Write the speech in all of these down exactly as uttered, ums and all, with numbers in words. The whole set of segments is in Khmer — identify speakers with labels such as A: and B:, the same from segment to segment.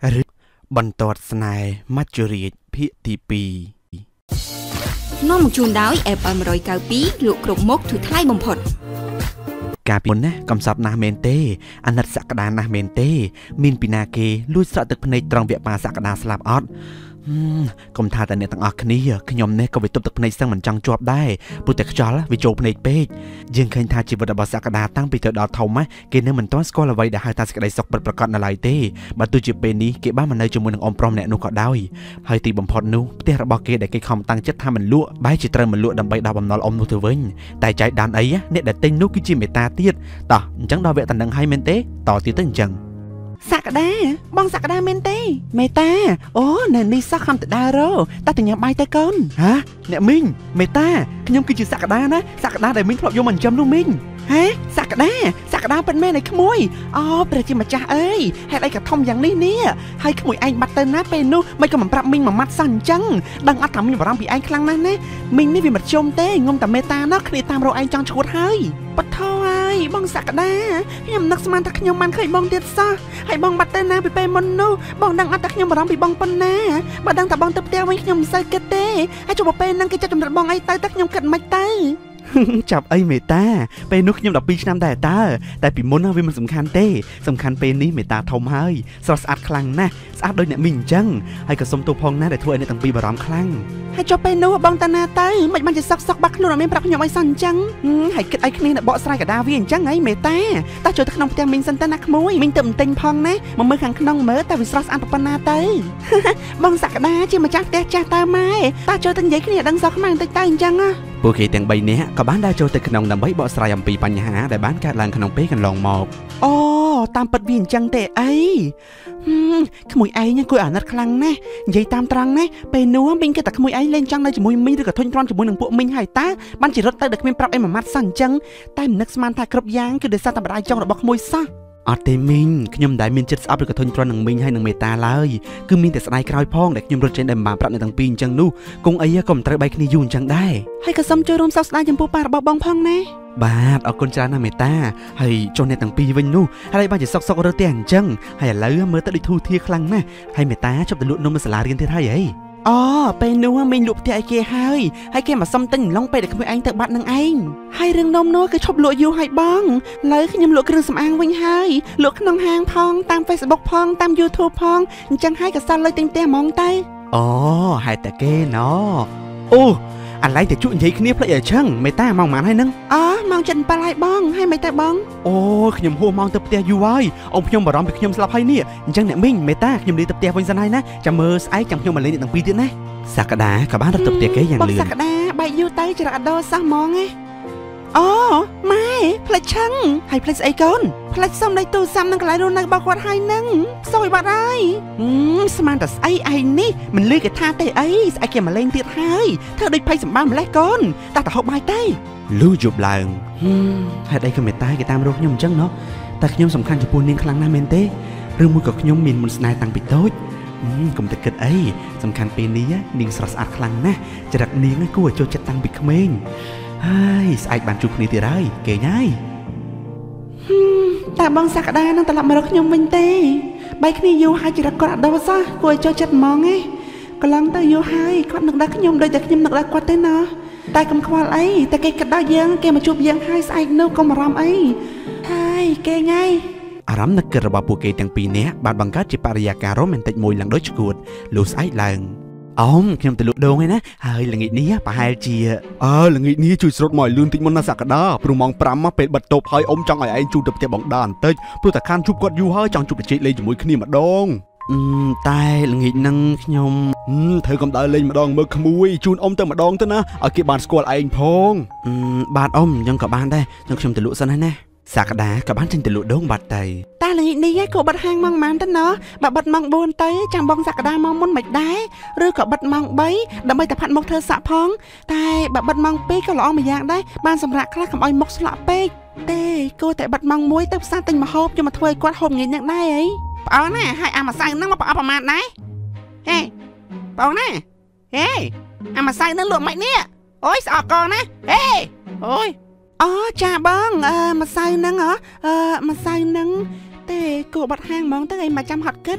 A: หรือบรรทดสนายมัจจุริตพิธีปี
B: น้องมุจูนดาวแอบไปมารอยกาปีลูกกรุกมกถือไถ่บ่มพด
A: กาปีนนะกำซับนาเมนเต้อนัดสักดานาเมนเต้มินปินาเกลุยสะตึกพเนตรองเวียปาสักดาสลับออดกรมทาแต่เนี่ยต่างออกนี้ขยมเนี่ยก็ไปตบตึกในสังมันจังจวบได้ปุตตะจอลวิโจพในเป๊กยังเคยทาจีบดบสักดาตั้งปีเตอร์ดอทอมไหมเกณฑ์เนี่ยมันต้องสกอลเอาไว้ได้ให้ตาสกัดสกบัดประกอบอะไรเต้บัดตัวจีบเป็นนี้เก็บบ้านมันในจมูกหนึ่งอมปลอมเนี่ยนูก็ได้ให้ตีบอมพอดนูเตะระบอกเกได้เกคอมตั้งจัดทำมันลวกใบจิตรมันลวกดำใบดาวบอมนอลอมนูเทวินแต่ใจดันไอ้เนี่ยเด็ดเต็งนูกิจิเมตาเตียดต่อจังดาวเวตันดังให้เมนเต้ต่อตีตั้งจัง
B: สักดาบองสักดาเมนเต้เมตาโอ้เนนี่สักคำแต่ดาโรตาถึงยังใบแต่ก้น
A: ฮะเนี่ยมิงเมตาขยมกิจิสักดานะสักดาแต่มิงพลบโยมันจำลูกมิง
B: ฮะสักดาสักดาเป็นแม่ในขโมยอ๋อประจิมาจ้าเอ้ยให้ไอ้กระทอมอย่างนี้เนี่ยให้ขโมยไอ้บัตเตอร์นะเป็นนู้ไม่ก็มันปรับมิงมามัดสั่นจังดังอัดทำมิงบารมีไอ้ครั้งนั้นนะมิงนี่วิมัดชมเต้งงแต่เมตาเนาะคลีตามเราไอ้จังชดให้ปะทอยบองสักดาขยมนักสมานทักขยมมันเคยบองเด็ดซะให้บองบัตเตอร์นะไปเป็นมโนบองดังอัดทักขยมบารมีบองปนนะบัดดังแต่บองเตบเตี้ยไว้ขยมใส่กระเต้ให้จบเป็นนั่งกิจจำรัดบองไอ้เต้ทักขยมกัดไม่เต้
A: จับไอ้เมตาไปนุกยำดับปีชน้ำแต่ตาแต่ปีมุนวิมันสำคัญเต้สำคัญเป็นนี้เมตาทอมให้สะอาดคลังนะสะอาดโดยเนี่ยมิงจังให้กระสมตัวพองนะแต่ทั่วในตั้งปีบารามคลัง
B: ให้จบไปนู้บองตานาเต้มันมันจะซักซักบักนู่นไม่ปรับขยมไอ้สันจังให้กิดไอ้คณีน่ะเบาสไลกับดาวินจังไอ้เมตาตาโจทย์ขนมเตียงมิงสันตานักมวยมิงเติมเต็งพองนะมันมือขังขนมเมื่อแต่วิสระอันปปนาเต้บองสักดาจีมาจักเตะจักตาไม้ตาโจทย์ตั้งใหญ่ขณีดังซักมันเตะตาจังอ่ะ
A: ปูเกแต่งใบเนี้ยกับบ้านได้โจแต่ขนมดำใบเบาสไลยำปีปัญหาแต่บ้านการลังขนมเป๊กันลองหมอก
B: อ๋อตามปัดวินจังเตะไอ้ขโมยไอ้เนี่ยกูอ่านนัดคลังนะใหญ่ตามตรังนะไปนัวมิงก็แต่ขโมยไอ้เล่นจังเลยจมูกมิงหรือกับทุ่นร้อนจมูกหนึ่งพวกมิงหายตาบ้านจีรถเตอร์เด็กมิงปรับไอ้หมามัดสั่นจังแต่นักสมานถ่ายครบยางคือเดือดซาตาบรายจังระบอกขโมยซะ
A: อเตมิงขยมได้มินจิตอัพหรือกับทุ่นร้อนหนึ่งมิงให้หนึ่งเมตาเลยคือมิงแต่สไลด์กรอยพองเด็กขยมรถเจนเดมบาปรับในตั้งปีจังนู่กงไอ้ยะก็มตระใบคณียูนจังได้
B: ให้กระซ้ำเจอรวมซับสไลด์จมูกปากระบอกบองพองนะ
A: บาดเอาคนจานาเมตาให้จนในตั้งปีวันนู่อะไรบ้างจะซอกซอกเรือเตียงจังให้เลือเมื่อตะดิทูเทียคลังนะให้เมตาชอบตะลุนมสลาเรียนเท่าไหร่
B: อ๋อเป็นนัวไม่หลุดที่ไอเกให้ให้แกมาซ้ำตึงลงไปเด็กขโมยไอ้แต่บัดนางไอ้ให้เรื่องนมนัวก็ชอบหลุดอยู่ให้บ้องเลยขยำหลุดเครื่องสำอางวิ่งให้หลุดขนมหางพองตามเฟซบุ๊กพองตามยูทูบพองจังให้กับซันเลยเต็มเต็มมองไต
A: อ๋อให้แต่เกเนาะโอ้อะไรแต่จุ่นใหญ่ขึ้นเนี่ยเพลย์ช่างไม่ต้ามองมันให้นึง
B: อ๋อมองจันปลายบ้องให้ไม่แต่บ้อง
A: โอ้ขยมหัวมองตะเตียอยู่ไว้องขยมบารมไปขยมสลับให้เนี่ยจังเนี่ยมิ่งไม่ต้าขยมดีตะเตียวันสันให้นะจะมือไอ้จังขยมมาเลยในตั้งปีเดียวนะสักดากับบ้านเราตะเตียแกอย่างเลือน
B: สักดาใบยูไตจะระดอซักมองไงอ๋อไม่เพลย์ช่างให้เพลย์ไอ้ก้นเพลย์ซ้ำในตู้ซ้ำนั่งกลายรูนักบอกว่าให้นั่งซอยบาดไอ้อืมสมานแต่ไอ้ไอ้นี่มันเลือกกับท่าเตะไอ้ไอ้เกี่ยมาเล่นเตี้ยให้เธอได้ไพ่สัมบ้ามาแล้วก้นตาตาหอบใบเต้
A: ลู่จูบลางให้ได้ก็ไม่ตายกับตามรูขยมจังเนาะแต่ขยมสำคัญจะปูนเนียงครั้งหน้าเมนเต้เรื่องมือกับขยมมินมุนสไนตังปิดโต๊ดกลุ่มตะเกิดไอ้สำคัญปีนี้นิ่งสระสะอาดคลังนะจะรักเนียงให้กูโจจัดตังปิดเขมงไอ้สายบานจุกนี่ตีไรเก๋ง่าย
B: แต่บางสักดานั่งตลับมารักยมวินเต้ใบคณียูไฮจะรักกอดดาวซะกูโจจัดมองไงกำลังเตยยูไฮกอดหนักดักยมโดยแต่ยมหนักดักกอดเต้นนะแต่กำควาไอ้แต่เกกัดได้ยังเกมาจูบยังไฮสายนู้ก็มารำไอ้ไอ้เก๋ง่าย
A: อารมณ์นักเกิดระบาดปูเกตังปีนี้บาดบังคับจิปาริยาการโรแมนติกมวยหลังโดยกูดลูสไอหลังอ๋อขยมตะลุโดงไงนะเฮ้ยหลังอีนี้ปะไฮเจีย
C: เออหลังอีนี้ช่วยสดหมอยลื่นติมันน่าสักดาปรุงมองปรำมาเป็ดบัดตบให้อมจังไอไอจูดับเจ็บบังดานเตยปลุกแต่การชุบกดยูเฮ้ยจังจุบเจ็บเลยจมูกขณีมาดอง
A: อืมตายหลังอีนังขยม
C: อืมเธอกำได้เลยมาดองเมื่อขโมยจูนอมเตยมาดองเถอะนะเอาเก็บบานสกอลไอเองพง
A: อืมบานอมยังกับบ้านได้ยังขยมตะลุซะนะแน่สักดากับบ้านจินตะลุโดงบัดไต
B: ตาหลังอีนี้ก็บัดหางมองมันเถอะเนาะบัดบัดมองบนเตยจังบองสักดามองมุนไม่ได้หรือกับบัดมองใบดำใบแต่ผัดมกเธอสะพองแต่บัดบัดมองเป๊กก็หล่อมาอย่างได้บ้านสำรักคลาขมอยมกสละเป๊กเต้กูแต่บัดมองมวยแต่ซาติงมาฮอบจะมาถวยกวาดหอมเงี้ยอย่างได้ไอ้เปล่าแน่ให้อามาใส่นั่งมาเปล่าประมาณไหนเฮ้เปล่าแน่เฮ้อามาใส่นั่งหลวมไหมเนี่ยโอ้ยสอกก่อนนะเฮ้โอ้ยอ๋อจ่าบ้องเออมาใส่นั่งเหรอเออมาใส่นั่งแต่กูบัดหางมองตั้งไงมาจำหัดกึศ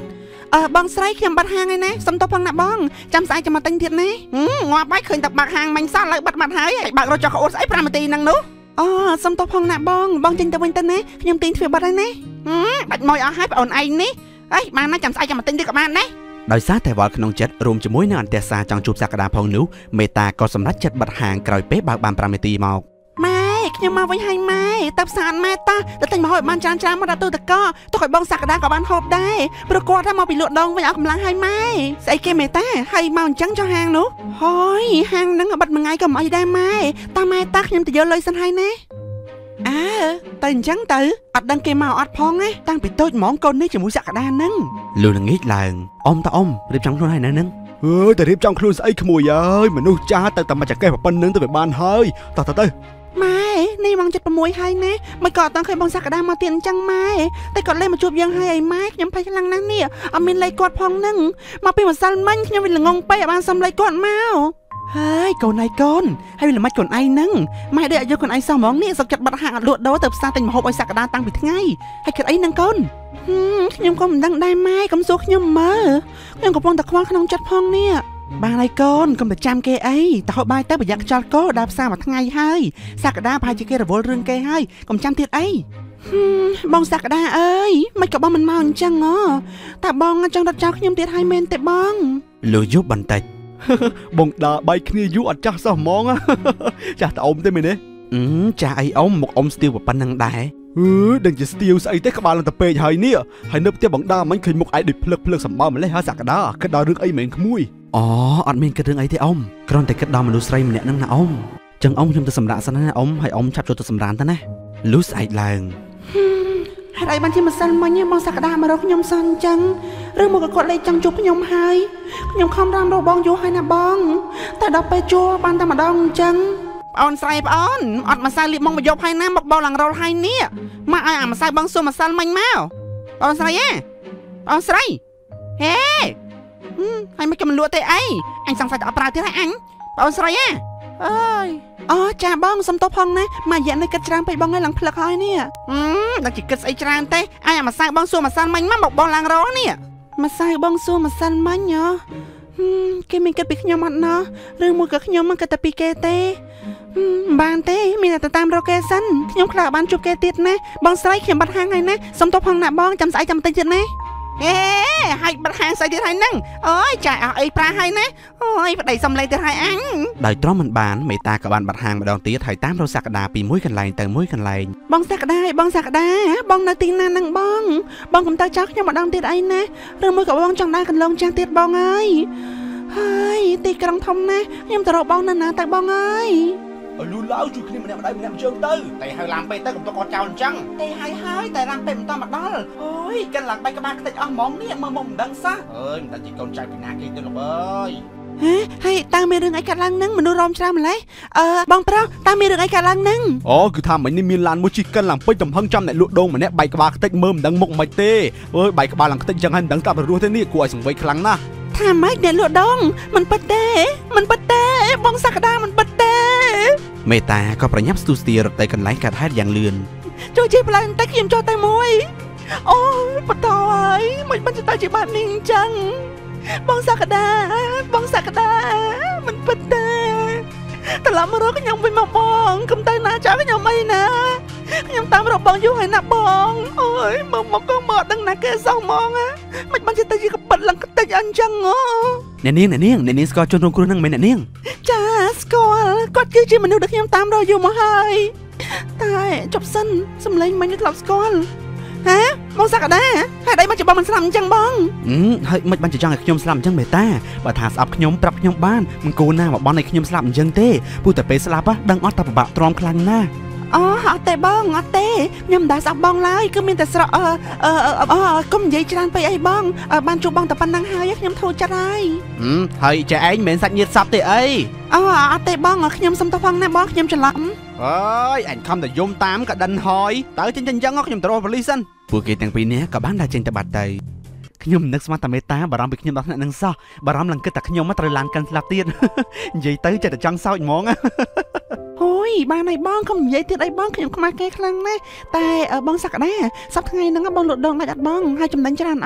B: អឺបងស្រីខ្ញុំបាត់ហាងឯណាសុំទោសផងណាបងចាំស្អែកចាំមកទិញទៀតណាងាប់បាយឃើញតែបាក់ហាងមិញសោះឡើយបាត់បាត់ហើយហើយបើករត់ចោះក្អួតស្អី5នាទីហ្នឹងនោះអូសុំទោសផងណាបងបងចេញទៅវិញទៅណាខ្ញុំទិញទ្វារបាត់ហើយណាបាច់មកអស់ហើយប្អូនឯងនេះអីបានណាចាំស្អែកចាំមកទិញទៀតក៏បានដែរ
A: ដោយសារតែវល់ក្នុងចិត្តរួមជាមួយនឹងអន្តរសាចង់ជួបសក្តាផងនោះមេតាក៏សម្រេចចិត្តបិទហាងក្រោយពេលបើកបាន5នាទីមក
B: ម៉ែខ្ញុំមកវិញហើយម៉ែទៅផ្សារម៉ែតាទៅទិញមកហូបបានច្រើនច្រើនមកដល់ទូទឹកកកទុកឲ្យបងសក្តាក៏បានហូបដែរព្រោះគាត់ថាមកពីលក់ដងវិញអស់កម្លាំងហើយម៉ែស្អីគេមេតាហើយមកអញ្ចឹងចុះហាងនោះហើយហាងហ្នឹងបិទមួយថ្ងៃក៏មិនអីដែរម៉ែតាម៉ែតាខ្ញុំទៅយកលុយសិនហើយណាអើទៅអញ្ចឹងទៅអត់ដឹងគេមកអត់ផងណាតាំងពីតូចហ្មងកូននេះជាមួយសក្តាហ្នឹង
A: លូនឹងងាកឡើងអ៊ំតាអ៊ំរៀបចំខ្លួនហើយនៅហ្នឹង
C: អើយតែរៀបចំខ្លួនស្អីក្មួយអើយមនុស្សចាស់ទៅតែមកចកេះប៉ុណ្្នឹងទៅវាបានហើយតោះទៅទៅ
B: ម៉ែនេះម៉ោងជិត6ហើយណាមិនក៏អត់តាំងឃើញបងសក្តាមកទៀតអញ្ចឹងម៉ែតែគាត់លេងមកជួបយើងហើយអីម៉ែខ្ញុំភ័យខ្លាំងណាស់នេះអត់មានលេខគាត់ផងហ្នឹងមកពីម្សិលមិញខ្ញុំវាល្ងងពេកអត់បានសុំលេខគាត់មកហើយកូនឯងកូនហើយវាល្មិចកូនឯងហ្នឹងម៉ែដេកឲ្យយកកូនឯងសោះហ្មងនេះសុកចិត្តបាត់ហាងអត់លក់ដូរទៅផ្សារទិញម្ហូបឲ្យសក្តាតាំងពីថ្ងៃហើយគិតអីហ្នឹងកូនខ្ញុំក៏មិនដឹងដែរម៉ែកុំសួរខ្ញុំមើលខ្ញុំកំពុងតែខ្វល់ក្នុងចិត្តផងនេះបានហើយកូនកុំទៅចាំគេអីទៅហូបបាយទៅប្រយ័ត្នខ្យល់កោដើរផ្សារមួយថ្ងៃហើយសក្តាប្រហែលជាគេរវល់រឿងគេហើយកុំចាំទៀតអីបងសក្តាអើយមិនក៏បងមិនមកអញ្ចឹងហ៎តែបងចង់រត់ចោលខ្ញុំទៀតហើយមែនទេបង
A: លូយប់បន្តិច
C: បងដើរបាយគ្នាយូរអត់ចាស់សោះហ្មងចាស់តែអ៊ំទេមែនទេ
A: អឺចាស់អីអ៊ំមកអ៊ំស្ទាវប៉ុណ្ណឹងដែរ
C: អឺដឹងជាស្ទាវស្អីទេក្បាលឡើងទៅពេកហើយនេះហើយនៅផ្ទះបងដើមិញឃើញមុខឯងដូចភ្លឹកភ្លឹកសម្បើម្លេះហើយសក្តាគិតដល់រឿងអីមែនក្មួយ
A: អូអត់មានគិតរឿងអីទេអ៊ំគ្រាន់តែគិតដល់មនុស្សស្រីម្នាក់ហ្នឹងណាអ៊ំចឹងអ៊ំខ្ញុំទៅសម្រាកសិនណាអ៊ំហើយអ៊ំឆាប់ចូលទៅសម្រានទៅណាលូស្អែកឡើង
B: ហេតុអីបានជាម្សិលមិញបងសក្តាមករកខ្ញុំសោះអញ្ចឹងឬមកក៏គាត់លេចចង់ជួបខ្ញុំហើយខ្ញុំខំរាំរកបងយូរហើយណាបងតែដល់ពេលជួបបានតែម្ដងអញ្ចឹងប្អូនស្រីប្អូនអត់ម្សៅលៀបមកមកយកហើយណាមកបោឡើងរលហើយនេះមកឲ្យអាម្សៅបងសួរម្សិលមិញមកប្អូនស្រីហ៎ប្អូនស្រីហេហើយមិនក៏មិនលក់ទេអីអញសង្ស័យតែអត់ប្រើទៀតហើយអញប្អូនស្រីហ៎អើយអូចាបងសុំទោសផងណាមករយៈនេះគិតច្រើនពេកបងឲ្យឡើងផ្លឹកហើយនេះអឺដល់ជាគិតស្អីច្រើនទេអញអាម្សៅបងសួរម្សិលមិញមកមកបោឡើងរលនេះម្សៅបងសួរម្សិលមិញហ៎គេមានគិតពីខ្ញុំអត់ណោះឬមួយក៏ខ្ញុំគិតតែពីគេទេបានទេមានតែតាមរកគេសិនខ្ញុំខ្លាចបានជួបគេទៀតណាបងស្រីខ្ញុំបាត់ហាងហើយណាសុំទោសផងណាបងចាំស្អែកចាំតិចទៀតណាហេហើយបាត់ហាងស្អីទៀតហើយហ្នឹងអូយចាយអស់អីប្រាហើយណាអូយប្តីសំឡេងទៀតហើយអញ
A: ដោយទ្រាំមិនបានមេតាក៏បានបាត់ហាងម្ដងទៀតហើយតាមរកសក្តាពីមួយកន្លែងទៅមួយកន្លែង
B: បងសក្តាបងសក្តាបងនៅទីណាហ្នឹងបងបងកុំទៅចោលខ្ញុំម្ដងទៀតអីណាឬមួយក៏បងចង់ដើរកន្លងចាស់ទៀតបងអើយហើយទីក្រុងធំណាខ្ញុំទៅរកបងនៅណាទៅបងអើយ
C: អលូឡាវជួយគ្នាម្នាក់ម្ដាយម្នាក់ជើងទៅ
B: តែហើយឡើងពេកទៅកុំទុកគាត់ចោលអញ្ចឹងតែហើយហើយតែឡើងពេកមិនតមកដល់អូយកិនឡើងបែកក្បាលខ្ទេចអស់ហ្មងនេះមើលមកមិនដឹងសោះ
C: អើយមិនដឹងជាកូនចៅពីណាគេទៅលោកអើយ
B: ហេហើយតើមានរឿងអីកើតឡើងនឹងមនុស្សរោមច្រើនម្លេះអឺបងប្រុសតើមានរឿងអីកើតឡើងនឹង
C: អូគឺថាមិញនេះមានឡានមួយជិះកិនឡើងពេកទំហឹងចំអ្នកលក់ដូងម្នាក់បែកក្បាលខ្ទេចមើលមិនដឹងមុខមិនទេអើយបែកក្បាលឡើងខ្ទេចអញ្ចឹងហើយមិនដឹងតាប់រស់ទេនេះគួរឲ្យសង្វេគខ្លាំងណាស់
B: ថាម៉េចអ្នកលក់ដូងមិនពិតទេមិនពិតទេបងសក្តាមិនពិតទេ
A: មេតាក៏ប្រញាប់ស្ទុះស្ទារត់ទៅកន្លែងកើតហេតុយ៉ាងលឿន
B: ជួយជិះផ្លូវតែខ្ញុំចូលតែមួយអូយបតហើយមិនបានទៅជាបាត់នេះអញ្ចឹងបងសក្តាបងសក្តាមិនពិតទេត្រឡប់មករកខ្ញុំវិញមកបងកុំទៅណាចោលខ្ញុំអីណាខ្ញុំតាមរកបងយូរហើយណាបងអូយមកមកក៏មកដឹងណាគេសោះហ្មងមិនបានទៅជាកប៉ិតឡើងខ្ទេចអញ្ចឹងអូ
A: អ្នកនាងអ្នកនាងអ្នកនាងស្គាល់ជនរងគ្រោះនឹងមែនអ្នកនាង
B: ចាស្គាល់គាត់គឺជាមនុស្សដែលខ្ញុំតាមរកយូរមកហើយតែចប់សិនសំឡេងមិនធ្លាប់ស្គាល់ហ៎បងសក្តាហេតុអីមកជាបងមិនស្លាប់អញ្ចឹងបង
A: អឺហើយមិនបានចង់ឲ្យខ្ញុំស្លាប់អញ្ចឹងមេតាបើថាស្អប់ខ្ញុំប្រាប់ខ្ញុំបានមិនគួរណាមកបន់ឲ្យខ្ញុំស្លាប់អញ្ចឹងទេព្រោះតែពេលស្លាប់ដឹងអត់តែពិបាកទ្រាំខ្លាំងណាស់
B: អូអត់ទេបងអត់ទេខ្ញុំមិនដែលស្អប់បងឡើយគឺមានតែស្រកអឺអឺអឺកុំនិយាយច្រើនពេកអីបងបានជួបបងតែប៉ុណ្ណឹងហើយខ្ញុំធូរចិត្តហើយ
A: ហឹមហើយចាឯងមិនមែនសាច់ញាតិសពទេអី
B: អូអត់ទេបងខ្ញុំសុំទោសផងណាបងខ្ញុំច្រឡំ
C: អើយអញខំតែយំតាមកដិនហើយតើចេញចេញអញ្ចឹងខ្ញុំទៅរកប៉ូលីសសិន
A: ពួកគេទាំងពីរនាក់ក៏បានដើរចេញទៅបាត់ទៅខ្ញុំនឹកស្មានតែមេតាបារម្ភពីខ្ញុំដល់ថ្នាក់នឹងសោះបារម្ភឡើងគិតតែខ្ញុំត្រូវឡានកាន់ស្លាប់ទៀតនិយាយទៅចិត្តតែចង់សោចហ្មង
B: អូយបានហើយបងកុំនិយាយទៀតអីបងខ្ញុំខ្មាស់គេខ្លាំងណាស់តែបងសក្តាសប្តាហ៍ថ្ងៃហ្នឹងបងលក់ដងដាច់អត់បងហើយចំណេញច្រើនអត់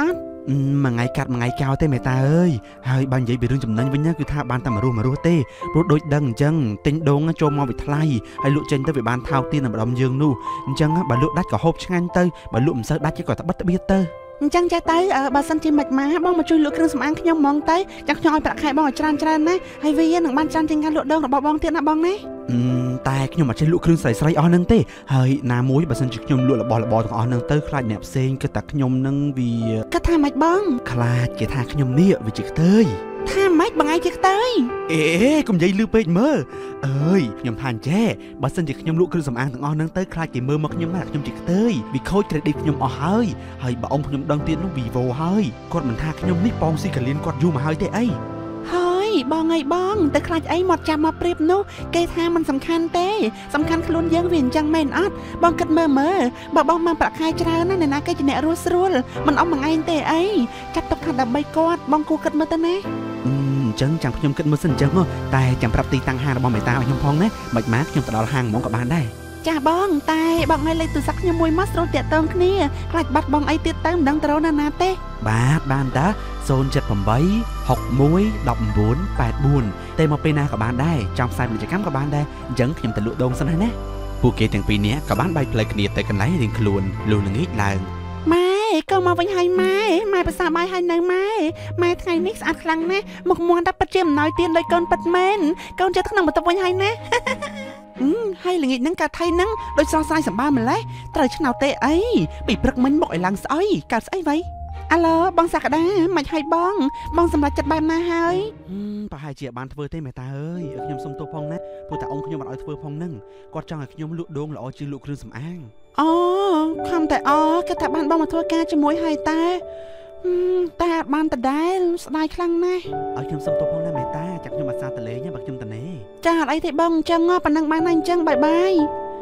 A: មួយថ្ងៃកាត់មួយថ្ងៃចោលទេមេតាអើយហើយបើនិយាយពីរឿងចំណេញវិញណាគឺថាបានតែមករស់មករស់ទេព្រោះដូចដឹងអញ្ចឹងទិញដូងចូលមកវាថ្លៃហើយលក់ចេញទៅវាបានថោកទាបដល់ម្ដុំយើងនោះអញ្ចឹងបើលក់ដាច់ក៏ហូបឆ្ងាញ់ទៅបើលក់មិនសូវដាច់គេក៏ត្បិតត្បៀតទៅ
B: អញ្ចឹងចេះទៅបើសិនជាមិនម៉ាបងមកជួយលក់គ្រឿងសម្អាងខ្ញុំហ្មងទៅចាំខ្ញុំឲ្យប្រាក់ខែបងឲ្យច្រើនច្រើនណាហើយវានឹងបានច្រើនជាងការលក់ដូងរបស់បងទៀតណាបងណា
A: តែខ្ញុំអត់ចេះលក់គ្រឿងស្រីស្រីអស់ហ្នឹងទេហើយណាមួយបើសិនជាខ្ញុំលក់របស់របរទាំងអស់ហ្នឹងទៅខ្លាចអ្នកផ្សេងគិតថាខ្ញុំនឹងវា
B: គិតថាម៉េចបង
A: ខ្លាចគេថាខ្ញុំនេះវាជាខ្ទើយ
B: ថាម៉េចបងឯងជាខ្ទើយ
A: អេកុំនិយាយលឺពេកមើលអើយខ្ញុំថាអញ្ចេះបើសិនជាខ្ញុំលក់គ្រឿងសម្អាងទាំងអស់ហ្នឹងទៅខ្លាចគេមើលមកខ្ញុំថាខ្ញុំជាខ្ទើយវាខូច credit ខ្ញុំអស់ហើយហើយបើអង្គខ្ញុំដឹងទៀតនោះ Vivo ហើយគាត់មិនថាខ្ញុំនេះប៉ងស៊ីកាលៀនគាត់យូរមកហើយទេអី
B: ហើយបងអីបងទៅខ្លាចអីមកចាំមកព្រៀបនោះគេថាมันសំខាន់ទេសំខាន់ខ្លួនយើងវាអញ្ចឹងមែនអត់បងគិតមើលមើលបើបងបានប្រាក់ខែច្រើនណាស់អ្នកណាគេជាអ្នករស់ស្រួលមិនអស់មួយឯងទេអីចាត់ទុកថាដើម្បីគាត់បងគួរគិតមើលទៅណា
A: អញ្ចឹងចាំខ្ញុំគិតមើលសិនអញ្ចឹងតែចាំប្រាប់ទីតាំងហាងរបស់មេតាឲ្យខ្ញុំផងណាមិនម៉ាខ្ញុំទៅដល់ហាងហ្មងក៏បានដែរ
B: ចាបងតែបងឲ្យលេខទូរស័ព្ទខ្ញុំមួយមកស្រួលតាក់ទងគ្នាខ្លាចបាត់បងអីទៀតទៅមិនដឹងទៅណាណាទេ
A: បាទបានតាศูนย์ เจ็ด แปด หก หนึ่ง หนึ่ง เก้า แปด สี่តែមកពេលណាក៏បានដែរចង់ផ្សាយពាណិជ្ជកម្មក៏បានដែរអញ្ចឹងខ្ញុំទៅលក់ដូងសិនណាពួកគេទាំងពីរនាក់ក៏បានបែកផ្លូវគ្នាទៅកន្លែងរៀងខ្លួនលុះល្ងាចឡើង
B: ម៉ែក៏មកវិញហើយម៉ែម៉ែប្រសាបាយហើយនៅម៉ែម៉ែថ្ងៃនេះស្អាតខ្លាំងណាស់មុខមាត់តែពិតជាអំណោយទានដោយកូនពិតមែនកូនចិត្តក្នុងបន្ទប់វិញហើយណាអឺហើយល្ងាចហ្នឹងកាថៃហ្នឹងដូចស្រស់ស្រាយសម្បើម្លេះត្រូវឆ្នោតទេអីពីព្រឹកមិញមកឲ្យឡើងស្អុយកើតស្អីវ៉ៃអាឡូបងសក្តាមិនហើយបងបងសម្រាប់ចិត្តបែបណាហើយ
A: ប្រហែលជាបានធ្វើទេមេតាអើយខ្ញុំសុំទោសផងណាព្រោះតែអង្គខ្ញុំអត់ឲ្យធ្វើផងហ្នឹងគាត់ចង់ឲ្យខ្ញុំលក់ដូងល្អជាងលក់គ្រឿងសម្អាង
B: អូខំតែអគេថាបានបងមកធ្វើការជាមួយហើយតែតែអត់បានដដែលស្ដាយខ្លាំងណាស់
A: ឲ្យខ្ញុំសុំទោសផងណាមេតាចាក់ខ្ញុំអាសាតលេងបើខ្ញុំតនេ
B: ចាអត់អីទេបងអញ្ចឹងប៉ណ្ណឹងបានហើយអញ្ចឹងបាយបាយ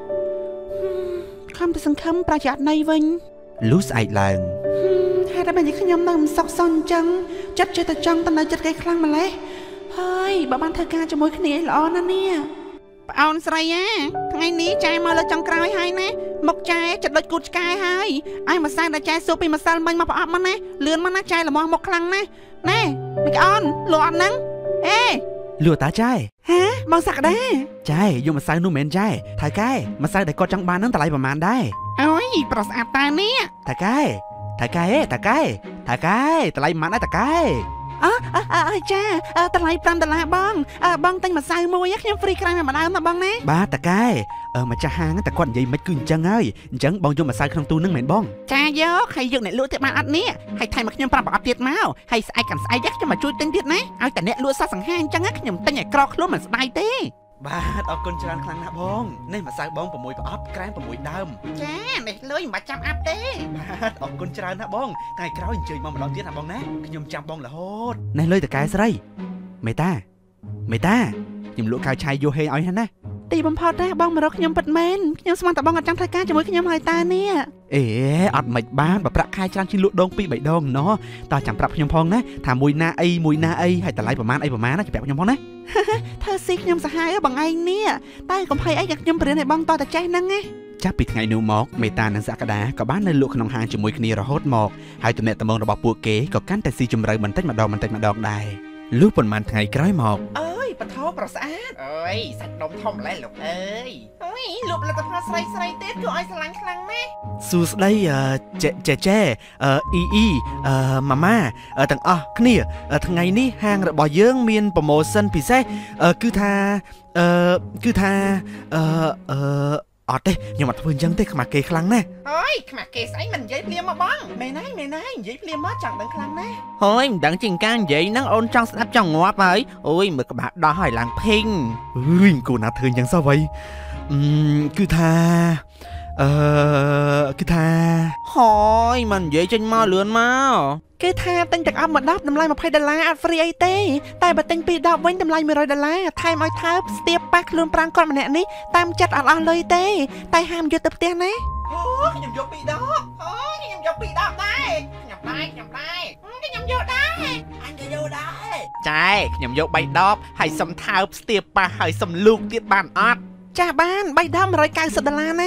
B: ខំតែសង្ឃឹមប្រយ័ត្ននៃវិញ
A: លុះស្អែកឡើង
B: ហេតុតែបើខ្ញុំនៅមិនសុខសន្នអញ្ចឹងចិត្តចេះតែចង់ទៅនៅចិត្តគេខ្លាំងម្លេះហើយបើបានធ្វើការជាមួយគ្នាល្អណាស់នេះប្អូនស្រីអាថ្ងៃនេះចែមកលើចុងក្រោយហើយណាមុខចែចិត្តដូចគូតឆ្កែហើយឯងម្សៅដែលចែសួរពីម្សិលមិញមកប្រអប់មកណាលឿនមកណាចែល្មមមុខខ្លាំងណាស់ណែមីក្អូនលក់អត់ហ្នឹងអេ
A: លក់តាចែ
B: ហាបងសក្តា
A: ចែយកម្សៅនោះមិនមែនចែថៅកែម្សៅដែលគាត់ចង់បានហ្នឹងតម្លៃប្រហែលដែរ
B: អូយប្រស្អាតតានេះ
A: ថៅកែថៅកែថៅកែថៅកែតម្លៃប្រហែលដែរថៅកែ
B: អើអើចាតម្លៃប្រាំដុល្លារបងបងទិញម្សៅមួយខ្ញុំហ្វ្រីក្រៅម្ដងណាបងណា
A: បាទតាកែអឺម្ចាស់ហាងតែគាត់និយាយមិនគឺអញ្ចឹងហើយអញ្ចឹងបងយកម្សៅក្នុងទូនឹងមែនបង
B: ចាយកហើយយកអ្នកលក់ទៀតបានអត់នេះហើយថែមមកខ្ញុំប្រាប់ប្រអប់ទៀតមកហើយស្អែកកាន់ស្អែកខ្ញុំមកជួយទិញទៀតណាឲ្យតែអ្នកលក់សោះសង្ហាអញ្ចឹងខ្ញុំទិញឲ្យក្រខ្លួនមិនស្ដាយទេ
A: បាទអរគុណច្រើនខ្លាំងណាស់បងនេះម្សៅបង៦ប្រអប់ក្រែម៦ដើម
B: ចានេះលុយមិនបាច់ចាំអាប់ទេ
A: បាទអរគុណច្រើនណាស់បងថ្ងៃក្រោយអញ្ជើញមកម្ដងទៀតណាបងណាខ្ញុំចាំបងរហូតនេះលុយតកែស្រីមេតាមេតាខ្ញុំលក់កៅឆៃយោហេឲ្យហ្នឹងណា
B: ទីបំផុតណាបងមករកខ្ញុំពិតមែនខ្ញុំស្មានតែបងអត់ចង់ធ្វើការជាមួយខ្ញុំហើយតានេះ
A: អេអត់មិនបានបើប្រាក់ខែច្រើនជាងលក់ដងពីរបីដងណោះតើចាំប្រាប់ខ្ញុំផងណាថាមួយណាអីមួយណាអីហើយតម្លៃប្រមាណអីប្រមាណណាចាំប្រាប់ខ្ញុំផងណា
B: ធ្វើស៊ីខ្ញុំសាហាយបងឯងនេះតែកុំភ័យអីខ្ញុំបរៀនឲ្យបងតតែចេះហ្នឹងណា
A: ចាប់ពីថ្ងៃនោះមកមេតានិងសក្តាក៏បាននៅលក់ក្នុងហាងជាមួយគ្នារហូតមកហើយទំនាក់ទំនងរបស់ពួកគេក៏កាន់តែស៊ីជម្រៅបន្តិចម្ដងបន្តិចម្ដងដែរលុះប៉ុន្មានថ្ងៃក្រោយមក
B: អើយបថោប្រស្អាតអើយសាច់ដុំធំម្លេះលោកអើយអើយលក់ផលិតផលស្រីស្រីទៀតគឺឲ្យស្រឡាញ់ខ្លាំងណាស់
A: សួស្ដីចេចេចេអ៊ីអ៊ីអឺម៉ាម៉ាទាំងអស់គ្នាថ្ងៃនេះហាងរបស់យើងមានប្រូម៉ូសិនពិសេសគឺថាអឺគឺថាអឺអឺអត់ទេខ្ញុំអត់ធ្វើអញ្ចឹងទេខ្មាស់គេខ្លាំងណាស់
B: អើយខ្មាស់គេស្អីមិននិយាយភ្លាមមកបងមែនហើយមែនហើយនិយាយភ្លាមមកចង់ដឹងខ្លាំងណាស់
A: ហើយមិនដឹងជាងការនិយាយហ្នឹងអូនចង់ស្ដាប់ចង់ងាប់ហើយអូយមើលក្បាលដោះហើយឡើងភីងអើយគូណាធ្វើអញ្ចឹងសោះវ៉ៃអឺគឺថាអឺគឺថា
B: ហើយមិននិយាយចេញមកលឿនមកគេថាទិញទឹកអប់មកដប់តម្លៃยี่สิบដុល្លារអត់ហ្វ្រីអីទេតែបើទិញពីរដប់វិញតម្លៃមួយរយដុល្លារថែមឲ្យថើបស្ទាបប៉ះខ្លួនប្រាំគាត់ម្នាក់នេះតាមចិត្តអត់អស់លុយទេតែហាមយកទៅផ្ទះណាអូខ្ញុំយកពីរដប់អូខ្ញុំយកពីរដប់ដែរខ្ញុំដែរខ្ញុំដែរខ្ញុំយកដែរអញក៏យកដែរ
A: ចែខ្ញុំយកបីដប់ហើយសុំថើបស្ទាបប៉ះហើយសុំលូកទៀតបានអត់
B: ចាស់បានបីដប់មួយរយเก้าสิบដុល្លារណា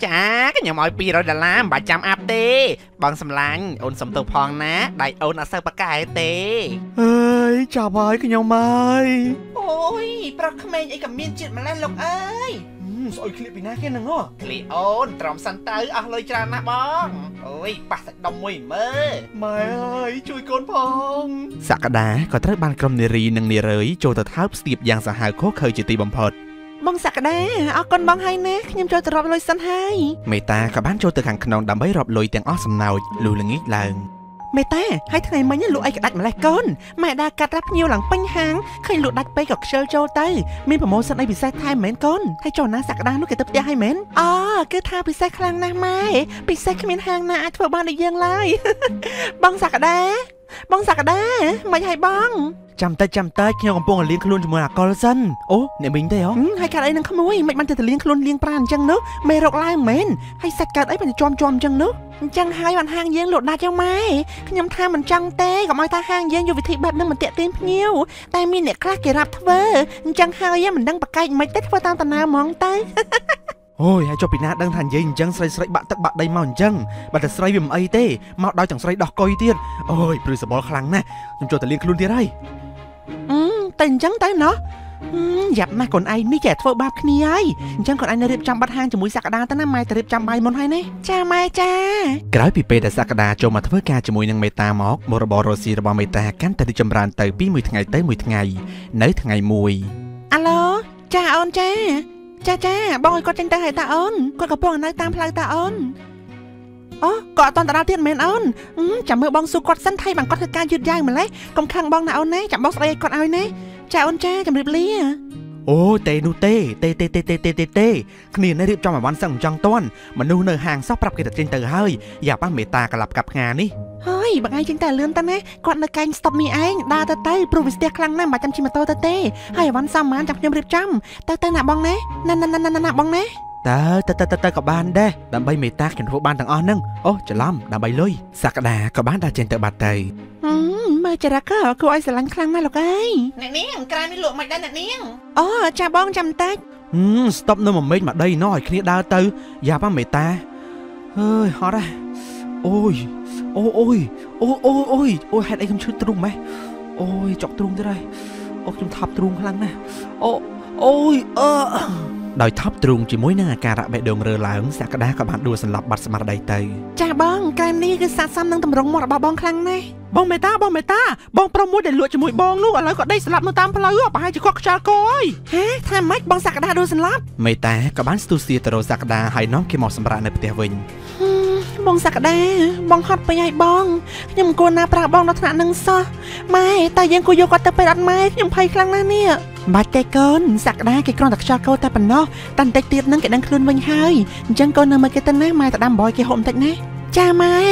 B: ចាខ្ញុំឲ្យពីររយដុល្លារមិនបាច់ចាំអាប់ទេបងសម្លាញ់អូនសុំទោសផងណាដៃអូនអត់សូវប៉ាកែទេ
A: អើយចាប់ហើយខ្ញុំហើយ
B: អូយប្រុសក្មេងអីក៏មានជាតិម្លេះលោកអើយ
A: ស្អុយឃ្លៀកពីណាគេហ្នឹងហ៎
B: ឃ្លៀកអូនត្រមសិនទៅអស់លុយច្រើនណាស់បងអូយប៉ះសាច់ដុំមួយមើល
A: ម៉ែអើយជួយកូនផងសក្តាក៏ត្រូវបានក្រុមនារីនិងនារីចូលទៅថើបស្ទាបយ៉ាងសាហាវខុសខើជាទីបំផុត
B: បងសក្តាអរគុណបងហើយណាខ្ញុំចូលទៅរាប់លុយសិនហើយ
A: មេតាក៏បានចូលទៅខាងក្នុងដើម្បីរាប់លុយទាំងអស់សំណោចលុះល្ងាចឡើង
B: មេតាហើយថ្ងៃមិញលក់អីក៏ដាច់ម្លេះកូនម៉ែដាកាត់រ៉ាភ្ញៀវឡើងពេញហាងឃើញលក់ដាច់ពេកក៏ខ្ជិលចូលទៅមានប្រម៉ូសិនអីពិសេសថែមមែនកូនហើយចូលណាសក្តានោះគេទៅផ្ទះហើយមែនអូគឺថាពិសេសខ្លាំងណាស់ម៉ែពិសេសគ្មានហាងណាអាចធ្វើបានដូចយើងឡើយបងសក្តាបងសក្តាមិនហើយបង
A: ចាំតិចចាំតិចខ្ញុំកំពុងតែលៀងខ្លួនជាមួយអាកុលសិនអូអ្នកមីងទេហ៎
B: ហើយកាត់អីនឹងក្មួយមិនបានទៅលៀងខ្លួនលៀងប្រាអញ្ចឹងនោះមេរកឡើងមែនហើយសាច់កាត់អីបានជាប់ជាប់អញ្ចឹងនោះអញ្ចឹងហើយបានហាងយើងលក់ដាច់ចឹងម៉ែខ្ញុំថាមិនចង់ទេកុំឲ្យថាហាងយើងយកវិធីបែបហ្នឹងមិនតាក់ទាញភ្ញៀវតែមានអ្នកខ្លះគេរាប់ធ្វើអញ្ចឹងហើយមិនដឹងប្រកែកមិនទេធ្វើតាមតាណាហ្មងទៅ
A: អូយហើយចុះពីណាដឹងថានិយាយអញ្ចឹងស្រីស្រីបាក់ទឹកបាក់ដីមកអញ្ចឹងបើតែស្រីវាមិនអីទេមកដល់ចង្ស្រីដោះកុយទៀតអូយព្រឺសបល់ខ្លាំងណាស់ខ្ញុំចូលទៅលៀងខ្លួនទៀតហើយ
B: អឺតែអញ្ចឹងទៅណោះយ៉ាប់ណាស់កូនឯងនេះចេះធ្វើបាបគ្នាហើយអញ្ចឹងកូនឯងនៅរៀបចំបាត់ហាងជាមួយសក្តាទៅណាម៉ែទៅរៀបចំបាយមុនហើយណាចាម៉ែចា
A: ក្រោយពីពេលដែលសក្តាចូលមកធ្វើការជាមួយនឹងមេតាមកមុខរបររស៊ីរបស់មេតាកាន់តែរីកចម្រើនទៅពីមួយថ្ងៃទៅមួយថ្ងៃនៅថ្ងៃមួយ
B: អាឡូចាអូនចាចាចាបងឲ្យគាត់ចេញទៅហើយតាអូនគាត់កំពុងនៅតាមផ្លូវតាអូនអូគាត់អត់តន់ទៅដល់ទៀតមែនអូនចាំមើលបងសួរគាត់សិនថៃបានគាត់ធ្វើការយឺតយ៉ាវម្លេះកុំខឹងបងណាអូនណាចាំបងស្ដីឲ្យគាត់ឲ្យណាចាអូនចាជម្រាបលា
A: អូទេនោះទេទេទេទេទេទេទេទេគ្នានេះរៀបចំឲ្យបានសឹងចង់តន់មនុស្សនៅហាងសោះប្រាប់គេទៅចេញទៅហើយយ៉ាប៉ះមេតាក្លាប់កាប់ផ្ងានេះ
B: ហើយបងឯងចេញតែលឿនទៅណាគាត់នៅកែងស្តុបមីឯងដើរទៅទៅព្រោះវាស្ទះខ្លាំងណាស់មិនចាំជិះម៉ូតូទៅទេហើយអវ៉ាន់សាមានចាំខ្ញុំរៀបចំទៅទៅណាបងណាណាណាណាណាបងណា
A: តើទៅទៅទៅក៏បានដែរដើម្បីមេតាខ្ញុំធ្វើបានទាំងអស់ហ្នឹងអូច្រឡំដើម្បីលុយសក្តាក៏បានដើរចេញទៅបាត់ទៅ
B: មើលចរិតក៏គួរឲ្យស្រឡាញ់ខ្លាំងណាស់លោកអើយអ្នកនាងក្រៅនេះលក់មិនដែរអ្នកនាងអូចាបងចាំតិច
A: ហឹមស្តុបនៅមួយមេឃមួយដីណោះឲ្យគ្នាដើរទៅយ៉ាប់មេតាអើយហត់ហ៎អូយអូអូយអូអូអូយអូហេតុអីខ្ញុំឈឺទ្រូងម៉េះអូយចុកទ្រូងទៀតហើយអូខ្ញុំថាប់ទ្រូងខ្លាំងណាស់អូអូយអឺដោយថប់ទ្រូងជាមួយនឹងអាការៈបេះដូងរើឡើងសក្តាក៏បានដួលសន្លប់បាត់ស្មារតីទៅ
B: ចាបងក្រែមនេះគឺស័ក្តិសមនឹងតម្រងមាត់របស់បងខ្លាំងណាស់
A: បងមេតាបងមេតាបងប្រុសមួយដែលលក់ជាមួយបងនោះឥឡូវក៏ដេកស្លាប់នៅតាមផ្លូវប្រហែលជាគាត់ខ្យល់កហើយ
B: ហេថាម៉េចបងសក្តាដួលសន្លប់
A: មេតាក៏បានស្ទុះសៀទៅរកសក្តាហើយនាំគេមកសម្រាប់នៅផ្ទះវិញ
B: បងសក្តាបងហត់ពេញហើយបងខ្ញុំមិនគួរណាប្រើបងដល់ថ្នាក់នឹងសោះម៉ែតែយើងគួរយកគាត់ទៅពេទ្យអត់ម៉ែខ្ញុំភ័យខ្លាំងណាស់នេះបាច់ទេកូនសក្តាគេគ្រាន់តែខ្យល់កោតែប៉ុណ្ណោះតែបន្តិចទៀតនឹងគេដឹងខ្លួនវិញហើយអញ្ចឹងកូននៅមើលគេទៅណាម៉ែទៅដាំបយគេហូបបន្តិចណាចាម៉ែ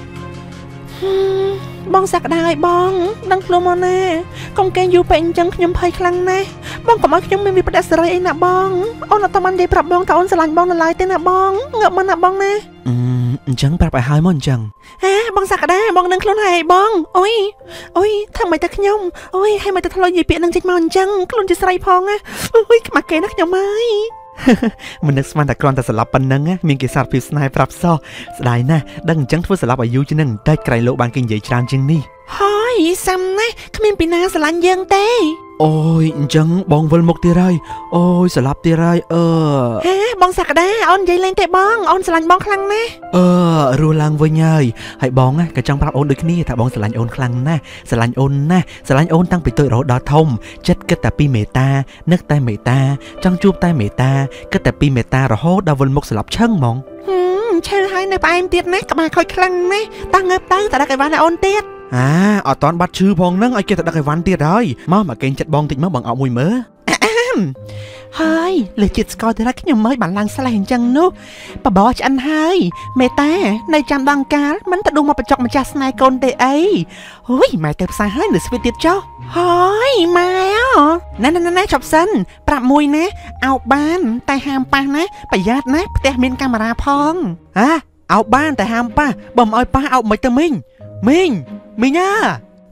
B: បងសក្តាឲ្យបងដឹងខ្លួនមកណាកុំកេងយូរពេកអញ្ចឹងខ្ញុំភ័យខ្លាំងណាស់បងកុំឲ្យខ្ញុំមានវិបត្តិសេរីអីណាបងអូនអត់តាមនិយាយប្រាប់បងថាអូនស្រឡាញ់បងនៅឡើយទេណាបងងើបមកណាបងណា
A: អឺអញ្ចឹងប្រាប់ឲ្យហើយមកអញ្ចឹង
B: ហេបងសក្តាបងនឹងខ្លួនហើយបងអុយអុយថាមិនទៅខ្ញុំអុយហើយមិនទៅធ្លាប់និយាយពាក្យនឹងចេញមកអញ្ចឹងខ្លួនជាស្រីផងណាអុយខ្មាស់គេណាខ្ញុំហើយ
A: មិននឹកស្មានតែគ្រាន់តែស្លាប់ប៉ុណ្ណឹងមានគេសារពីស្នេហ៍ប្រាប់សោះស្ដាយណាស់ដឹងអញ្ចឹងធ្វើស្លាប់ឲ្យយូរជាងនឹងបន្តិចក្រៃលោកបានគេនិយាយច្រើនជាងនេះ
B: ហើយសាំណាគ្មានពីណាស្រឡាញ់យើងទេ
A: អូយអញ្ចឹងបងវិលមុខទៀតហើយអូយស្លាប់ទៀតហើយអឺ
B: ហេបងសក្តាអូននិយាយលេងទេបងអូនស្រឡាញ់បងខ្លាំងណាស់
A: អឺរស់ឡើងវិញហើយហើយបងក៏ចង់ប្រាប់អូនដូចគ្នាថាបងស្រឡាញ់អូនខ្លាំងណាស់ស្រឡាញ់អូនណាស់ស្រឡាញ់អូនតាំងពីតូចរហូតដល់ធំចិត្តគិតតែពីមេតានឹកតែមេតាចង់ជួបតែមេតាគិតតែពីមេតារហូតដល់វិលមុខស្លាប់ឈឹងហ្មង
B: ហឹមឈើហើយនៅផ្អែមទៀតណាក្បាលខូចខ្លាំងណាស់តាំងងើបទៅតែដឹកឲ្យបានអូនទៀត
A: អាអត់តាន់បាត់ឈឺផងហ្នឹងឲ្យគេទៅដឹកឲ្យវ៉ាន់ទៀតហើយមកមកកេងចិត្តបងតិចមកបងអោបមួយមើល
B: ហើយលើជាតិស្ករទៅហើយខ្ញុំមើលបានឡើងស្លេះអញ្ចឹងនោះបបោឆ្អិនហើយមេតានៅចាំដងកាលមិនទៅដួងមកបញ្ចុកម្ចាស់ស្នេហ៍កូនទេអីអូយម៉ែទៅផ្សារហើយនៅស្វីតទៀតចុះហើយម៉ែណែណែណែជប់សិនប្រាប់មួយណាអោបបានតែហាមប៉ះណាប្រយ័ត្នណាផ្ទះមានកាមេរ៉ាផង
A: ហ៎អោបបានតែហាមប៉ះបើមិនឲ្យប៉ះអោបមិនទៅមីងមីងមីងអើ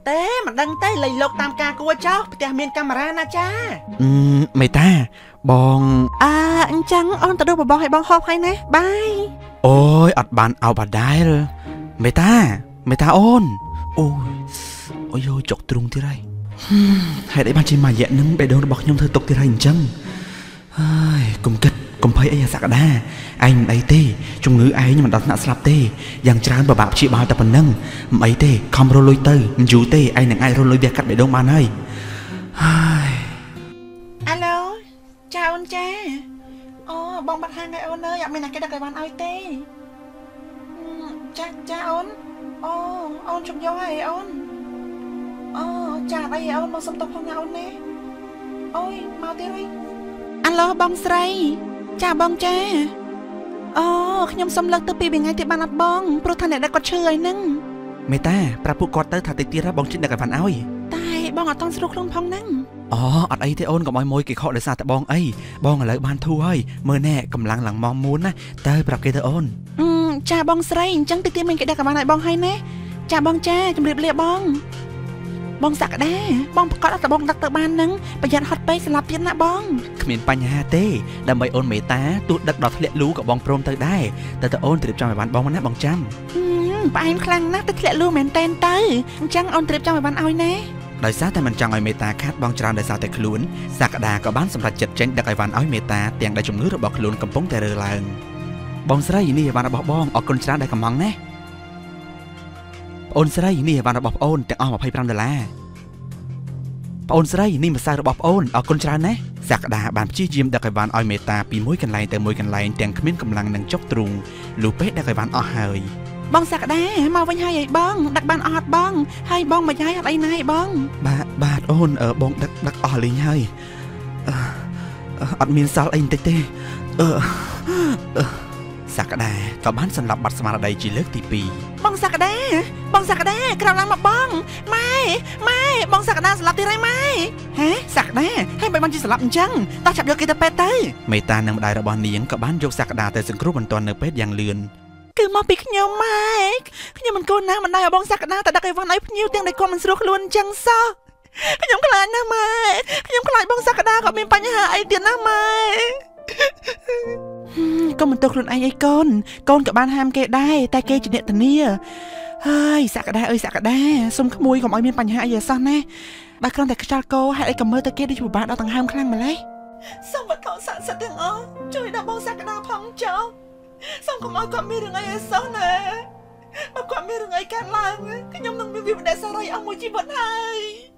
B: ទេមិនដឹងទេលៃលោកតាមការគួរចោលផ្ទះមានកាមេរ៉ាណាចា
A: អឺមេតាបង
B: អើអញ្ចឹងអូនទៅดูបបោឲ្យបងហូបហើយណាបាយ
A: អូយអត់បានអោបអដែលមេតាមេតាអូនអូយអូយចុកទ្រូងទៀតហើយហេតុអីបានជាមួយរយៈហ្នឹងបេះដូងរបស់ខ្ញុំធ្វើទុកទៀតហើយអញ្ចឹងហើយកុំគិតកុំភ័យអីអាសក្តាឯងមិនអីទេជំងឺឯងមិនដល់ថ្នាក់ស្លាប់ទេយ៉ាងច្រើនពិបាកព្យាបាលតែប៉ុណ្ណឹងមិនអីទេខំរលុយទៅមិនយូរទេឯងនឹងអាចរលុយវះកាត់បេះដូងបានហើយហើយ
B: អាឡូចាអូនចាអូបងបាត់ហាងហើយអូនអើយអត់មានអ្នកគេដឹកឲ្យបានឲ្យទេចាចាអូនអូអូនជុំយកហើយអូនអូចាអីអូនមកសុំទោសផងណាអូនណាអូយមកទៀតហើយអាឡូបងស្រីចាបងចាអូខ្ញុំសុំលើកទៅពីថ្ងៃទីបានអត់បងព្រោះថាអ្នកដែលគាត់ឈឺហើយហ្នឹង
A: មេតាប្រាប់ពួកគាត់ទៅថាតិចទៀតបងជិះដឹកឲ្យបានឲ្យ
B: តែបងអត់តន់ស្រួលខ្លួនផងហ្នឹង
A: អូអត់អីទេអូនកុំឲ្យមួយគេខកដោយសារតែបងអីបងឥឡូវបានធូរហើយមើលណែកម្លាំងឡើងមកមួនណាទៅប្រាប់គេទៅអូន
B: អឺចាបងស្រីអញ្ចឹងតិចទៀតមានគេដឹកឲ្យបានឲ្យបងហើយណាចាបងចាជម្រាបលាបងបងសក្តាបងប្រកាសអត់តបងដឹកទៅបាននឹងប្រយ័ត្នហត់ពេកស្លាប់ទៀតណាបង
A: គ្មានបញ្ហាទេដើម្បីអូនមេតាទោះដឹកដល់ធ្លាក់លូក៏បងព្រមទៅដែរតែតើអូនត្រៀមចាំឲ្យបានបងណាបងចាំ
B: ផ្អែមខ្លាំងណាស់ទៅធ្លាក់លូមែនតែនទៅអញ្ចឹងអូនត្រៀមចាំឲ្យបានឲ្យណា
A: ដោយសារតែមិនចង់ឲ្យមេតាខាត់បងច្រើនដោយសារតែខ្លួនសក្តាក៏បានសម្រេចចិត្តចេញដឹកឲ្យបានឲ្យមេតាទាំងដែលជំងឺរបស់ខ្លួនកំពុងតែរើឡើងបងស្រីនេះបានរបស់បងអរគុណច្រើនដែលកំងណាប្អូនស្រីនេះបានរបស់ប្អូនទាំងអស់ยี่สิบห้าដុល្លារប្អូនស្រីនេះម្សៅរបស់ប្អូនអរគុណច្រើនណាស់សក្តាបានព្យាយាមដឹកឲ្យបានឲ្យមេតាពីមួយកន្លែងទៅមួយកន្លែងទាំងគ្មានកម្លាំងនឹងចុកទ្រូងលុះពេកដឹកឲ្យបានអស់ហើយ
B: បងសក្តាមកវិញហើយអីបងដឹកបានអត់បងហើយបងមិនយាយអត់អីណាអីបង
A: បាទបាទអូនបងដឹកដឹកអស់លេងហើយអត់មានសល់អីបន្តិចទេអឺសក្តាក៏បានសម្លាប់បាត់ស្មារតីជាលើកទីពីរ
B: បងសក្តាបងសក្តាក្រោកឡើងមកបងម៉ែម៉ែបងសក្តាស្លាប់ទៀតហើយម៉ែហេសក្តាហើយមិនបានជាស្លាប់អញ្ចឹងតោះចាប់យកគេទៅពេទ្យទៅ
A: មេតានិងម្ដាយរបស់នាងក៏បានយកសក្តាទៅសង្គ្រោះបន្ទាន់នៅពេទ្យយ៉ាងលឿន
B: គឺមកពីខ្ញុំម៉ែខ្ញុំមិនកូនណាមិនដែរឲ្យបងសក្តាទៅដឹកឲ្យវ៉ាន់ឲ្យភ្ញៀវទាំងដែលគាត់មិនស្រួលខ្លួនអញ្ចឹងសោះខ្ញុំខ្លាចណាស់ម៉ែខ្ញុំខ្លាចបងសក្តាក៏មានបញ្ហាអីទៀតណាម៉ែកុំបន្ទោសខ្លួនឯងអីកូនកូនក៏បានហាមគេដែរតែគេជាអ្នកធានាហើយសក្តាអើយសក្តាសុំក្មួយកុំឲ្យមានបញ្ហាអីសោះណាបើគ្រាន់តែខ្យល់កោហេតុអីក៏មើលទៅគេដូចពិបាកដល់ដង្ហើមខ្លាំងម្ល៉េះសូមវត្ថុស័ក្តិសិទ្ធិទាំងអស់ជួយដល់បងសក្តាផងចុះសូមកុំឲ្យគាត់មានរឿងអីសោះណាបើគាត់មានរឿងអីកើតឡើងខ្ញុំនឹងមានវិបត្តិសារីអស់មួយជីវិតហើយ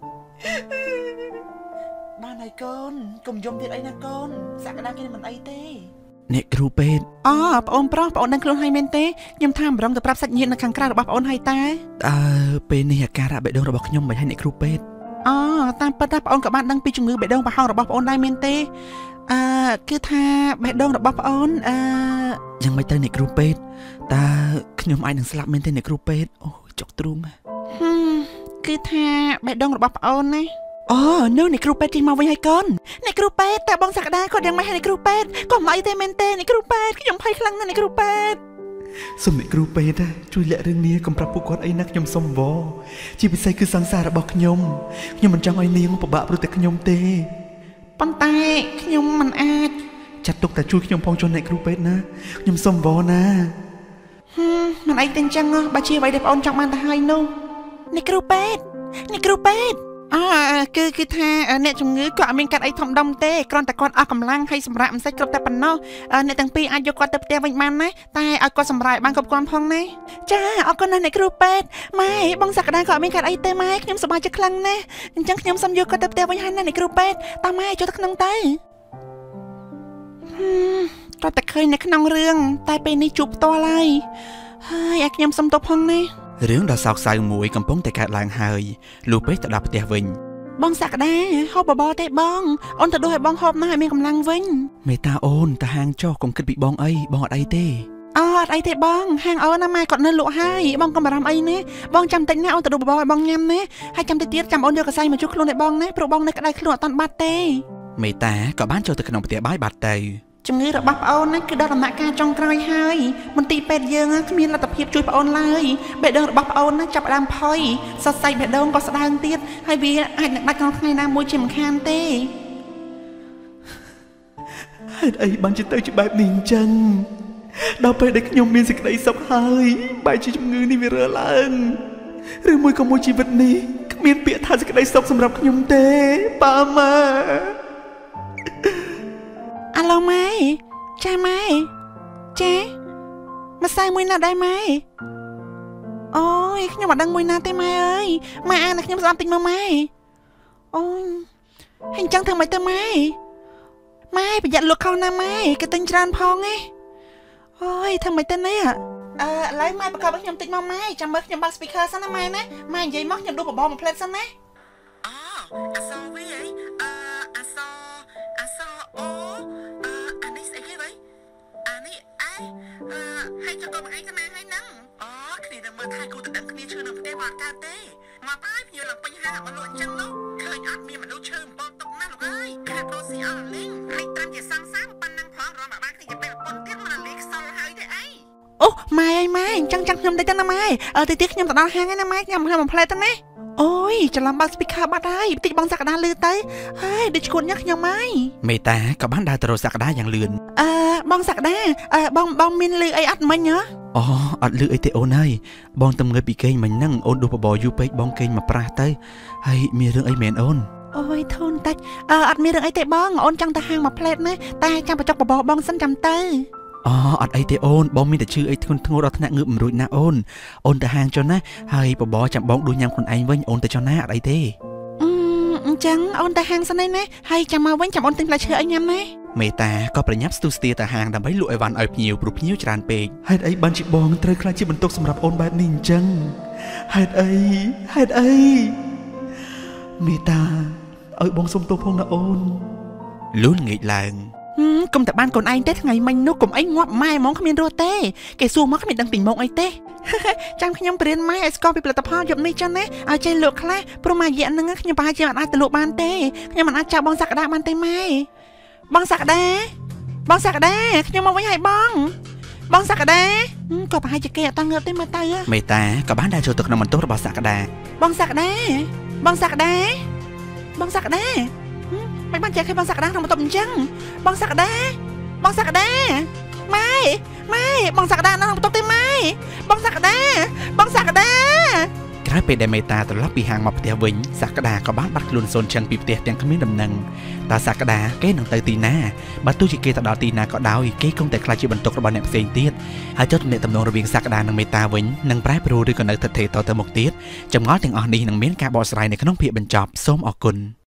B: បានហើយកូនកុំយំទៀតអីណាកូនសក្តាគេមិនអីទេ
A: អ្នកគ្រូពេទ្យ
B: អូប្អូនប្រុសប្អូនដឹងខ្លួនហើយមែនទេខ្ញុំថាម្រងទៅប្រាប់សាច់ញាតិនៅខាងក្រៅរបស់ប្អូនហើយតា
A: អើពេលនេះអាការៈបេះដូងរបស់ខ្ញុំមិនឲ្យអ្នកគ្រូពេទ្យ
B: អូតាមពិតថាប្អូនក៏បានដឹងពីជំងឺបេះដូងប្រហោងរបស់ប្អូនដែរមែនទេអឺគឺថាបេះដូងរបស់ប្អូនអឺ
A: យ៉ាងម៉េចទៅអ្នកគ្រូពេទ្យតើខ្ញុំអាចនឹងស្លាប់មែនទេអ្នកគ្រូពេទ្យអូចុកទ្រូង
B: គឺថាបេះដូងរបស់ប្អូនណាអូនោះអ្នកគ្រូពេទ្យជិះមកវិញហើយកូនអ្នកគ្រូពេទ្យតែបងសក្តាគាត់យ៉ាងម៉េចហើយអ្នកគ្រូពេទ្យកុំអីទេមែនទេអ្នកគ្រូពេទ្យខ្ញុំភ័យខ្លាំងណាស់អ្នកគ្រូពេទ្យ
A: សូមអ្នកគ្រូពេទ្យជួយលាក់រឿងនេះកុំប្រាប់ពួកគាត់អីណាខ្ញុំសុំវល់ជាពិសេសគឺសង្សាររបស់ខ្ញុំខ្ញុំមិនចង់ឲ្យនាងពិបាកព្រោះតែខ្ញុំទេ
B: ប៉ុន្តែខ្ញុំមិនអាច
A: ចាត់ទុកតែជួយខ្ញុំផងចុះអ្នកគ្រូពេទ្យណាខ្ញុំសុំវល់ណា
B: ហឹមមិនអីទេអញ្ចឹងបើជាអ្វីដែលបងចង់បានទៅហើយនោះអ្នកគ្រូពេទ្យអ្នកគ្រូពេទ្យអើគឺគឺថាអ្នកជំងឺគាត់អត់មានកាត់អីធំដុំទេគ្រាន់តែគាត់អស់កម្លាំងហើយសម្រាប់មិនសេចគ្រប់តែប៉ុណ្ណោះអ្នកទាំងពីរអាចយកគាត់ទៅផ្ទះវិញបានណាតែឲ្យគាត់សម្រាយបានគ្រប់គ្រាន់ផងណាចាអរគុណណាស់អ្នកគ្រូពេទ្យម៉ែបងសក្តាក៏អត់មានកាត់អីទេម៉ែខ្ញុំសប្បាយចិត្តខ្លាំងណាស់អញ្ចឹងខ្ញុំសូមយកគាត់ទៅផ្ទះវិញហើយណាអ្នកគ្រូពេទ្យតាម៉ែចូលទៅក្នុងទៅហឹមគាត់តែឃើញនៅក្នុងរឿងតែពេលនេះជួបផ្ទាល់ហើយហើយឲ្យខ្ញុំសុំទោសផងណា
A: រឿងដ៏សោកសៅមួយកំពុងតែកើតឡើងហើយលុះពេកទៅដល់ផ្ទះវិញ
B: បងសក្តាហូបបបរទេបងអូនទៅដួសឲ្យបងហូបណាឲ្យមានកម្លាំងវិញ
A: មេតាអូនទៅហាងចុះកុំគិតពីបងអីបងអត់អីទេ
B: អត់អីទេបងហាងអូនណាម៉ែគាត់នៅលក់ហើយបងកុំបារម្ភអីណាបងចាំតិចណាអូនទៅដួសបបរឲ្យបងញ៉ាំណាហើយចាំតិចទៀតចាំអូនយកកសែមកជួសខ្លួនឲ្យបងណាព្រោះបងនៅក្តៅខ្លួនអត់តាន់បាត់ទេ
A: មេតាក៏បានចូលទៅក្នុងផ្ទះបាយបាត់ទៅ
B: ជំងឺរបស់ប្អូនណាគឺដល់ដំណាក់កាលចុងក្រោយហើយមន្ទីរពេទ្យយើងគ្មានលទ្ធភាពជួយប្អូនឡើយបេះដូងរបស់ប្អូនណាចាប់ផ្ដើមផុយសរសៃបេះដូងក៏ស្ដើងទៀតហើយវាអាចនឹងដាច់ក្នុងថ្ងៃណាមួយជាមិនខានទេហេតុអីបានជាទៅជាបែបនេះអញ្ចឹងដល់ពេលដែលខ្ញុំមានសេចក្តីសុខហើយបែរជាជំងឺនេះវារើឡើងឬមួយក៏មួយជីវិតនេះគ្មានពាក្យថាសេចក្តីសុខសម្រាប់ខ្ញុំទេប៉ាម៉ាអាឡូម៉ែចាម៉ែចាម្សៅមួយណាដែរម៉ែអូយខ្ញុំអត់ដឹងមួយណាទេម៉ែអើយម៉ែអានឲ្យខ្ញុំស្ដាប់តិចមើលម៉ែអូយហើយអញ្ចឹងធ្វើម៉េចទៅម៉ែម៉ែប្រយ័ត្នលក់ខុសណាម៉ែគេទិញច្រើនផងឯងអូយធ្វើម៉េចទៅនេះអឺឥឡូវម៉ែប្រកបខ្ញុំតិចមកម៉ែចាំមើលខ្ញុំបើក speaker សិនណាម៉ែណាម៉ែនិយាយមកខ្ញុំដួសបបរមួយផ្លេតសិនណាអូអសវីអីអឺអសអសអូអឺអានេះស្អីគេវ៉ៃអានេះអីអឺហើយចុះកុំអីទៅណាហើយហ្នឹងអូគ្នានឹងមើលថៃគូទៅដឹងគ្នាឈឺនៅផ្ទះមកកើតទេមកបាយភ្ញៀវឡើងពេញហាងមកលក់អញ្ចឹងនោះឃើញអត់មានមនុស្សឈឺអំពើទុកណាស់លោកអើយខាត់ប្រូស៊ីអស់លីងហើយត្រឹមជាសង្សារប៉ុណ្ណឹងផងរំអាបានគ្នាទៅពេលប៉ុនទៀតមកលេខខ្សលហើយទេអីអូម៉ែអីម៉ែអញ្ចឹងចាំខ្ញុំតិចទៅណាម៉ែអឺតិចទៀតខ្ញុំទៅដល់ហាងហើយណាម៉ែខ្ញុំខ្ញុំបំផ្លែទៅណាអូយច្រឡំបើក speaker បាត់ហើយបន្តិចបងសក្តាលឺទៅហើយដូចឈួតញ៉ាំខ្ញុំហើយ
A: មេតាក៏បានដើរទៅរកសក្តាយ៉ាងលឿន
B: អឺបងសក្តាអឺបងបងមានលឺអីអត់មិញហ៎
A: អូអត់លឺអីទេអូនហើយបងទៅងើយពីគេងមិញហ្នឹងអូនដួសបបរយូរពេកបងគេងមកប្រាស់ទៅហើយមានរឿងអីមែនអូន
B: អូយធូនតិចអឺអត់មានរឿងអីទេបងអូនចង់ទៅហាងមកផ្លេតណាតែចាំបញ្ចុកបបរបងសិនចាំទៅ
A: អូអត់អីទេអូនបងមានតែឈឺអីធ្ងន់ធ្ងរដល់ថ្នាក់ងើបមិនរួចណាអូនអូនទៅហាងចុះណាហើយបបរចាំបងដួសញ៉ាំខ្លួនឯងវិញអូនទៅចុះណាអត់អីទេ
B: អឺអញ្ចឹងអូនទៅហាងសិនណាហើយចាំមកវិញចាំអូនទិញផ្លែឈើឲ្យញ៉ាំណា
A: មេតាក៏ប្រញាប់ស្ទុះស្ទាទៅហាងដើម្បីលក់អីវ៉ាន់ឲ្យភ្ញៀវព្រោះភ្ញៀវច្រើនពេក
C: ហេតុអីបានជាបងត្រូវខ្លាចជាបន្ទុកសម្រាប់អូនបែបនេះអញ្ចឹងហេតុអីហេតុអីមេតាឲ្យបងសុំទោសផងណាអូន
A: លូនងាកឡើង
B: កុំតែបានកូនឯងទេថ្ងៃមិញនោះកុំអីងាប់ម៉ែហ្មងគ្មានរស់ទេគេសួរមកគ្មានដឹងពីមកអីទេចាំខ្ញុំបរៀនម៉ែឲ្យស្គាល់ពីផលិតផលយប់នេះចឹងណាឲ្យចេះលក់ខ្លះព្រោះមួយរយៈហ្នឹងខ្ញុំប្រហែលជាមិនអាចទៅលក់បានទេខ្ញុំមិនអាចចាប់បងសក្តាបានទេម៉ែបងសក្តាបងសក្តាខ្ញុំមកវិញហើយបងបងសក្តាក៏ប្រហែលជាគេអត់តងើបទេមើលទៅ
A: មេតាក៏បានដើរចូលទៅក្នុងបន្ទប់របស់សក្តា
B: បងសក្តាបងសក្តាបងសក្តាមិនបានចែកឲ្យបងសក្តាក្នុងបន្ទប់អញ្ចឹងបងសក្តាបងសក្តាម៉ែម៉ែបងសក្តានៅក្នុងបន្ទប់ទេម៉ែបងសក្តាបងសក្តា
A: ក្រោយពេលដែលមេតាត្រឡប់ពីហាងមកផ្ទះវិញសក្តាក៏បានបាត់ខ្លួនសូនចឹងពីផ្ទះទាំងគ្មានដំណឹងតើសក្តាគេនឹងទៅទីណាបើទោះជាគេទៅដល់ទីណាក៏ដោយគេគង់តែខ្លាចជាបន្ទុករបស់អ្នកផ្សេងទៀតហើយចុះទំនាក់ទំនងរវាងសក្តានិងមេតាវិញនឹងប្រែប្រួលឬក៏នៅស្ថិតស្ថេរតទៅមុខទៀតចម្ងល់ទាំងអស់នេះនឹងមានការបកស្រាយនៅក្នុងភាគបញ្ចប់សូមអរគុណ